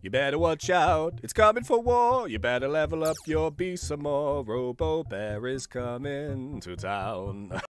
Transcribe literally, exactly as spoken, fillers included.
You better watch out, it's coming for war. You better level up your beast some more. Robo Bear is coming to town.